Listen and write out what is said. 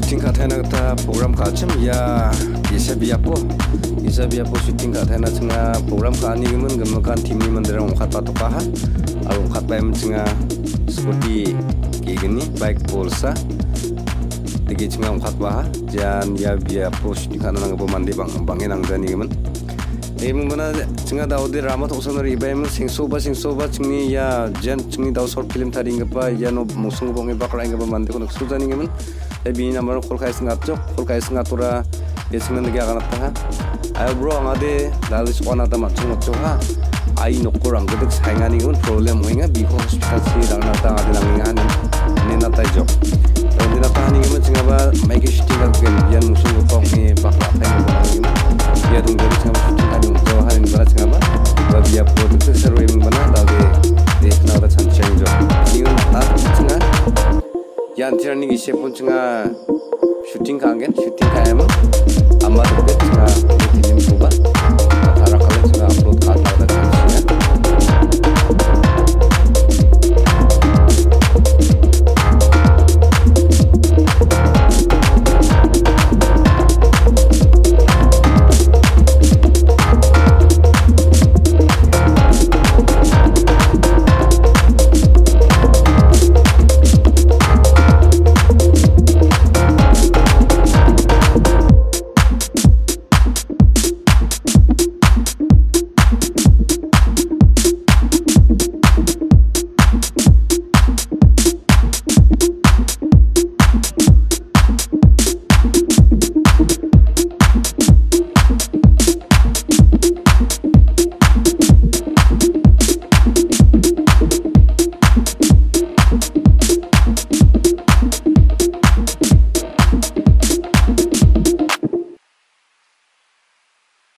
shooting ka thena ta program ka chim ya isabiapo shooting ka thena chinga program ka ani gemen kan team ni mandera ongkhat pa to ka ha al ongkhat pa em chinga scooty gini bike polsa digi chinga ongkhat pa ha jan ya biapo shooting ka nang bo mandi bang enang jani gemen emung bana chinga daudi rama thosonor ibai emung singsoba chingni ya jan chingni daw short film tharing pa ya no musung bongi bakra inga ba mandi kono sujani gemen bini namar kolkai sengatura ya singen lagi akan apa? Ayo bro, angade lalu sekolah nata macam ha. Ayi nokorang gedek saingan ini problem mengenai biho hospital si dang nata angade langingan ini nata jo. Dan di nata ini gimana cingaba make shooting kan yan musuh gopong ni bakla kain gopong ini. Ya dong jadi cingaba shooting kan jauh hari ini berat cingaba. Babia produk seru yang mana lagi di nata canceng jo. Ini nata cingga. Yan tiran ni isi pun cingga shooting kangen shooting kayak emang amat betul cingga